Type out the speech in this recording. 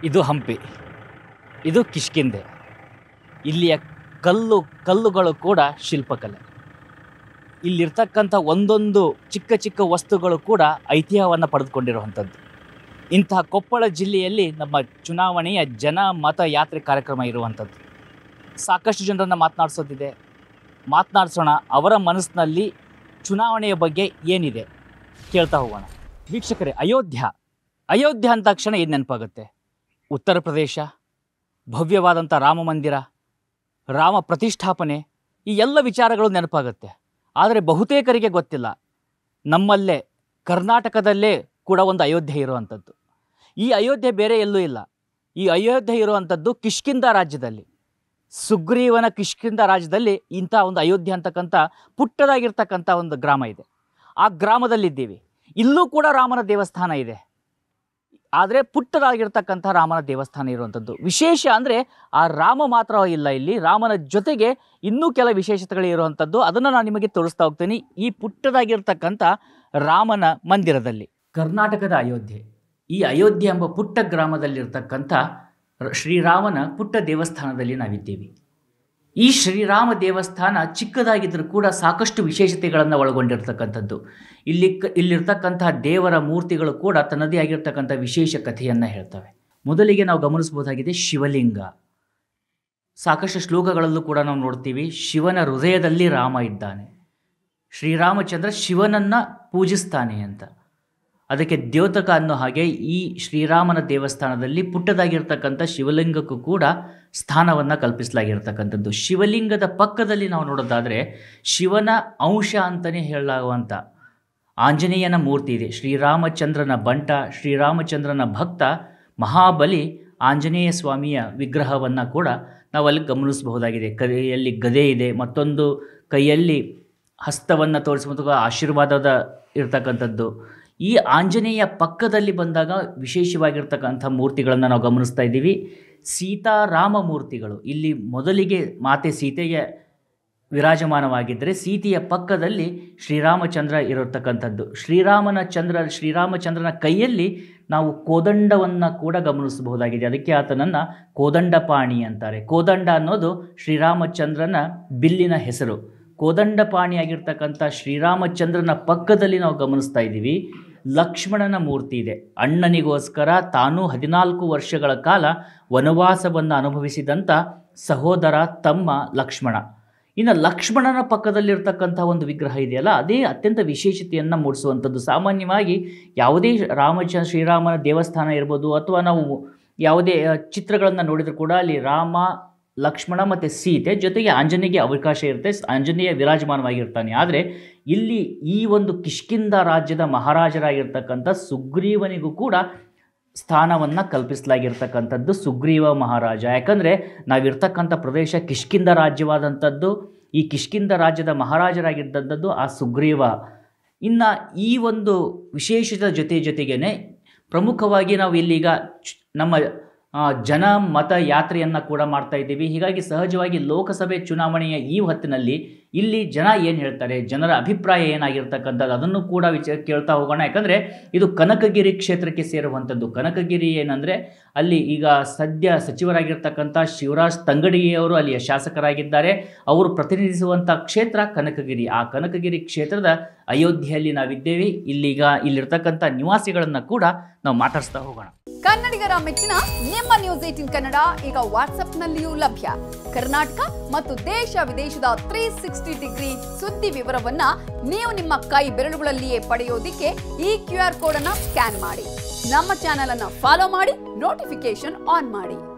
ಇದು ಹಂಪಿ, ಇದು ಕಿಷ್ಕಿಂಧೆ. ಇಲ್ಲಿಯ ಕಲ್ಲುಗಳು ಕೂಡ ಶಿಲ್ಪಕಲೆ. ಇಲ್ಲಿರ್ತಕ್ಕಂಥ ಒಂದೊಂದು ಚಿಕ್ಕ ಚಿಕ್ಕ ವಸ್ತುಗಳು ಕೂಡ ಐತಿಹ್ಯವನ್ನು ಪಡೆದುಕೊಂಡಿರುವಂಥದ್ದು. ಇಂತಹ ಕೊಪ್ಪಳ ಜಿಲ್ಲೆಯಲ್ಲಿ ನಮ್ಮ ಚುನಾವಣೆಯ ಜನ ಮತ ಯಾತ್ರೆ ಕಾರ್ಯಕ್ರಮ ಇರುವಂಥದ್ದು. ಸಾಕಷ್ಟು ಜನರನ್ನು ಮಾತನಾಡಿಸೋಣ. ಅವರ ಮನಸ್ಸಿನಲ್ಲಿ ಚುನಾವಣೆಯ ಬಗ್ಗೆ ಏನಿದೆ ಕೇಳ್ತಾ ಹೋಗೋಣ. ವೀಕ್ಷಕರೇ, ಅಯೋಧ್ಯ ಅಂದ ತಕ್ಷಣ ಏನು ನೆನಪಾಗುತ್ತೆ? ಉತ್ತರ ಪ್ರದೇಶ, ಭವ್ಯವಾದಂಥ ರಾಮ ಮಂದಿರ, ರಾಮ ಪ್ರತಿಷ್ಠಾಪನೆ, ಈ ಎಲ್ಲ ವಿಚಾರಗಳು ನೆನಪಾಗುತ್ತೆ. ಆದರೆ ಬಹುತೇಕರಿಗೆ ಗೊತ್ತಿಲ್ಲ, ನಮ್ಮಲ್ಲೇ ಕರ್ನಾಟಕದಲ್ಲೇ ಕೂಡ ಒಂದು ಅಯೋಧ್ಯೆ ಇರುವಂಥದ್ದು. ಈ ಅಯೋಧ್ಯೆ ಬೇರೆ ಎಲ್ಲೂ ಇಲ್ಲ. ಈ ಅಯೋಧ್ಯೆ ಇರುವಂಥದ್ದು ಕಿಷ್ಕಿಂಧ ರಾಜ್ಯದಲ್ಲಿ, ಸುಗ್ರೀವನ ಕಿಷ್ಕಿಂಧ ರಾಜ್ಯದಲ್ಲಿ ಇಂಥ ಒಂದು ಅಯೋಧ್ಯೆ ಅಂತಕ್ಕಂಥ ಪುಟ್ಟದಾಗಿರ್ತಕ್ಕಂಥ ಒಂದು ಗ್ರಾಮ ಇದೆ. ಆ ಗ್ರಾಮದಲ್ಲಿದ್ದೀವಿ. ಇಲ್ಲೂ ಕೂಡ ರಾಮನ ದೇವಸ್ಥಾನ ಇದೆ. ಆದರೆ ಪುಟ್ಟದಾಗಿರ್ತಕ್ಕಂಥ ರಾಮನ ದೇವಸ್ಥಾನ ಇರುವಂಥದ್ದು. ವಿಶೇಷ ಅಂದರೆ ಆ ರಾಮ ಮಾತ್ರ ಇಲ್ಲ, ಇಲ್ಲಿ ರಾಮನ ಜೊತೆಗೆ ಇನ್ನೂ ಕೆಲ ವಿಶೇಷತೆಗಳು ಇರುವಂಥದ್ದು. ಅದನ್ನು ನಾನು ನಿಮಗೆ ತೋರಿಸ್ತಾ ಹೋಗ್ತೀನಿ ಈ ಪುಟ್ಟದಾಗಿರ್ತಕ್ಕಂಥ ರಾಮನ ಮಂದಿರದಲ್ಲಿ. ಕರ್ನಾಟಕದ ಅಯೋಧ್ಯೆ, ಈ ಅಯೋಧ್ಯೆ ಎಂಬ ಪುಟ್ಟ ಗ್ರಾಮದಲ್ಲಿರ್ತಕ್ಕಂಥ ಶ್ರೀರಾಮನ ಪುಟ್ಟ ದೇವಸ್ಥಾನದಲ್ಲಿ ನಾವಿದ್ದೀವಿ. ಈ ಶ್ರೀರಾಮ ದೇವಸ್ಥಾನ ಚಿಕ್ಕದಾಗಿದ್ದರೂ ಕೂಡ ಸಾಕಷ್ಟು ವಿಶೇಷತೆಗಳನ್ನು ಒಳಗೊಂಡಿರ್ತಕ್ಕಂಥದ್ದು. ಇಲ್ಲಿರ್ತಕ್ಕಂತಹ ದೇವರ ಮೂರ್ತಿಗಳು ಕೂಡ ತನ್ನದೇ ಆಗಿರ್ತಕ್ಕಂಥ ವಿಶೇಷ ಕಥೆಯನ್ನು ಹೇಳ್ತವೆ. ಮೊದಲಿಗೆ ನಾವು ಗಮನಿಸಬಹುದಾಗಿದೆ ಶಿವಲಿಂಗ. ಸಾಕಷ್ಟು ಶ್ಲೋಕಗಳಲ್ಲೂ ಕೂಡ ನಾವು ನೋಡ್ತೀವಿ, ಶಿವನ ಹೃದಯದಲ್ಲಿ ರಾಮ ಇದ್ದಾನೆ, ಶ್ರೀರಾಮಚಂದ್ರ ಶಿವನನ್ನು ಪೂಜಿಸ್ತಾನೆ ಅಂತ. ಅದಕ್ಕೆ ದ್ಯೋತಕ ಅನ್ನೋ ಹಾಗೆ ಈ ಶ್ರೀರಾಮನ ದೇವಸ್ಥಾನದಲ್ಲಿ ಪುಟ್ಟದಾಗಿರ್ತಕ್ಕಂಥ ಶಿವಲಿಂಗಕ್ಕೂ ಕೂಡ ಸ್ಥಾನವನ್ನು ಕಲ್ಪಿಸಲಾಗಿರ್ತಕ್ಕಂಥದ್ದು. ಶಿವಲಿಂಗದ ಪಕ್ಕದಲ್ಲಿ ನಾವು ನೋಡೋದಾದರೆ ಶಿವನ ಅಂಶ ಅಂತಲೇ ಹೇಳಲಾಗುವಂಥ ಆಂಜನೇಯನ ಮೂರ್ತಿ ಇದೆ. ಶ್ರೀರಾಮಚಂದ್ರನ ಬಂಟ, ಶ್ರೀರಾಮಚಂದ್ರನ ಭಕ್ತ ಮಹಾಬಲಿ ಆಂಜನೇಯ ಸ್ವಾಮಿಯ ವಿಗ್ರಹವನ್ನು ಕೂಡ ನಾವು ಅಲ್ಲಿ ಗಮನಿಸಬಹುದಾಗಿದೆ. ಕೈಯಲ್ಲಿ ಗದೆ ಇದೆ, ಮತ್ತೊಂದು ಕೈಯಲ್ಲಿ ಹಸ್ತವನ್ನು ತೋರಿಸುವಂಥ ಆಶೀರ್ವಾದದ ಇರ್ತಕ್ಕಂಥದ್ದು. ಈ ಆಂಜನೇಯ ಪಕ್ಕದಲ್ಲಿ ಬಂದಾಗ ವಿಶೇಷವಾಗಿರ್ತಕ್ಕಂಥ ಮೂರ್ತಿಗಳನ್ನು ನಾವು ಗಮನಿಸ್ತಾ ಇದ್ದೀವಿ. ಸೀತಾರಾಮ ಮೂರ್ತಿಗಳು ಇಲ್ಲಿ ಮೊದಲಿಗೆ ಮಾತೆ ಸೀತೆಗೆ ವಿರಾಜಮಾನವಾಗಿದ್ದರೆ ಸೀತೆಯ ಪಕ್ಕದಲ್ಲಿ ಶ್ರೀರಾಮಚಂದ್ರ ಇರತಕ್ಕಂಥದ್ದು. ಶ್ರೀರಾಮಚಂದ್ರನ ಕೈಯಲ್ಲಿ ನಾವು ಕೋದಂಡವನ್ನು ಕೂಡ ಗಮನಿಸಬಹುದಾಗಿದೆ. ಅದಕ್ಕೆ ಆತನನ್ನು ಕೋದಂಡಪಾಣಿ ಅಂತಾರೆ. ಕೋದಂಡ ಅನ್ನೋದು ಶ್ರೀರಾಮಚಂದ್ರನ ಬಿಲ್ಲಿನ ಹೆಸರು. ಕೋದಂಡಪಾಣಿಯಾಗಿರ್ತಕ್ಕಂಥ ಶ್ರೀರಾಮಚಂದ್ರನ ಪಕ್ಕದಲ್ಲಿ ನಾವು ಗಮನಿಸ್ತಾ ಇದ್ದೀವಿ ಲಕ್ಷ್ಮಣನ ಮೂರ್ತಿ ಇದೆ. ಅಣ್ಣನಿಗೋಸ್ಕರ ತಾನು 14 ವರ್ಷಗಳ ಕಾಲ ವನವಾಸವನ್ನು ಅನುಭವಿಸಿದಂಥ ಸಹೋದರ ತಮ್ಮ ಲಕ್ಷ್ಮಣ. ಇನ್ನು ಲಕ್ಷ್ಮಣನ ಪಕ್ಕದಲ್ಲಿರ್ತಕ್ಕಂಥ ಒಂದು ವಿಗ್ರಹ ಇದೆಯಲ್ಲ, ಅದೇ ಅತ್ಯಂತ ವಿಶೇಷತೆಯನ್ನು ಮೂಡಿಸುವಂಥದ್ದು. ಸಾಮಾನ್ಯವಾಗಿ ಯಾವುದೇ ಶ್ರೀರಾಮನ ದೇವಸ್ಥಾನ ಇರ್ಬೋದು ಅಥವಾ ನಾವು ಯಾವುದೇ ಚಿತ್ರಗಳನ್ನು ನೋಡಿದರೂ ಕೂಡ ಅಲ್ಲಿ ರಾಮ, ಲಕ್ಷ್ಮಣ ಮತ್ತು ಸೀತೆ ಜೊತೆಗೆ ಆಂಜನೇಯಗೆ ಅವಕಾಶ ಇರುತ್ತೆ, ಆಂಜನೇಯ ವಿರಾಜಮಾನವಾಗಿರ್ತಾನೆ. ಆದರೆ ಇಲ್ಲಿ ಈ ಒಂದು ಕಿಷ್ಕಿಂಧ ರಾಜ್ಯದ ಮಹಾರಾಜರಾಗಿರ್ತಕ್ಕಂಥ ಸುಗ್ರೀವನಿಗೂ ಕೂಡ ಸ್ಥಾನವನ್ನು ಕಲ್ಪಿಸಲಾಗಿರ್ತಕ್ಕಂಥದ್ದು ಸುಗ್ರೀವ ಮಹಾರಾಜ. ಯಾಕಂದರೆ ನಾವಿರ್ತಕ್ಕಂಥ ಪ್ರದೇಶ ಕಿಷ್ಕಿಂಧ ರಾಜ್ಯವಾದಂಥದ್ದು. ಈ ಕಿಷ್ಕಿಂಧ ರಾಜ್ಯದ ಮಹಾರಾಜರಾಗಿದ್ದಂಥದ್ದು ಆ ಸುಗ್ರೀವ. ಇನ್ನು ಈ ಒಂದು ವಿಶೇಷದ ಜೊತೆಗೇ ಪ್ರಮುಖವಾಗಿ ನಾವು ಇಲ್ಲೀಗ ನಮ್ಮ ಜನ ಮತ ಯಾತ್ರೆಯನ್ನು ಕೂಡ ಮಾಡ್ತಾ ಇದ್ದೀವಿ. ಹೀಗಾಗಿ ಸಹಜವಾಗಿ ಲೋಕಸಭೆ ಚುನಾವಣೆಯ ಈ ಹೊತ್ತಿನಲ್ಲಿ ಇಲ್ಲಿ ಜನ ಏನು ಹೇಳ್ತಾರೆ, ಜನರ ಅಭಿಪ್ರಾಯ ಏನಾಗಿರ್ತಕ್ಕಂಥದ್ದು ಅದನ್ನು ಕೂಡ ಕೇಳ್ತಾ ಹೋಗೋಣ. ಯಾಕಂದರೆ ಇದು ಕನಕಗಿರಿ ಕ್ಷೇತ್ರಕ್ಕೆ ಸೇರುವಂಥದ್ದು. ಕನಕಗಿರಿ ಏನಂದರೆ ಅಲ್ಲಿ ಈಗ ಸದ್ಯ ಸಚಿವರಾಗಿರ್ತಕ್ಕಂಥ ಶಿವರಾಜ್ ತಂಗಡಿಗೆಯವರು ಅಲ್ಲಿಯ ಶಾಸಕರಾಗಿದ್ದಾರೆ. ಅವರು ಪ್ರತಿನಿಧಿಸುವಂಥ ಕ್ಷೇತ್ರ ಕನಕಗಿರಿ. ಆ ಕನಕಗಿರಿ ಕ್ಷೇತ್ರದ ಅಯೋಧ್ಯೆಯಲ್ಲಿ ನಾವಿದ್ದೇವೆ. ಇಲ್ಲಿರ್ತಕ್ಕಂಥ ನಿವಾಸಿಗಳನ್ನು ಕೂಡ ನಾವು ಮಾತಾಡಿಸ್ತಾ ಹೋಗೋಣ. ಕನ್ನಡಿಗರ ಮೆಚ್ಚಿನ ನಿಮ್ಮ ನ್ಯೂಸ್ 18 ಕನ್ನಡ ಈಗ ವಾಟ್ಸ್ಆಪ್ನಲ್ಲಿಯೂ ಲಭ್ಯ. ಕರ್ನಾಟಕ ಮತ್ತು ದೇಶ ವಿದೇಶದ 360 ಡಿಗ್ರಿ ಸುದ್ದಿ ವಿವರವನ್ನ ನೀವು ನಿಮ್ಮ ಕೈ ಬೆರಳುಗಳಲ್ಲಿಯೇ ಪಡೆಯೋದಿಕ್ಕೆ ಈ QR ಕೋಡ್ ಅನ್ನು ಸ್ಕ್ಯಾನ್ ಮಾಡಿ. ನಮ್ಮ ಚಾನೆಲ್ ಅನ್ನು ಫಾಲೋ ಮಾಡಿ, ನೋಟಿಫಿಕೇಶನ್ ಆನ್ ಮಾಡಿ.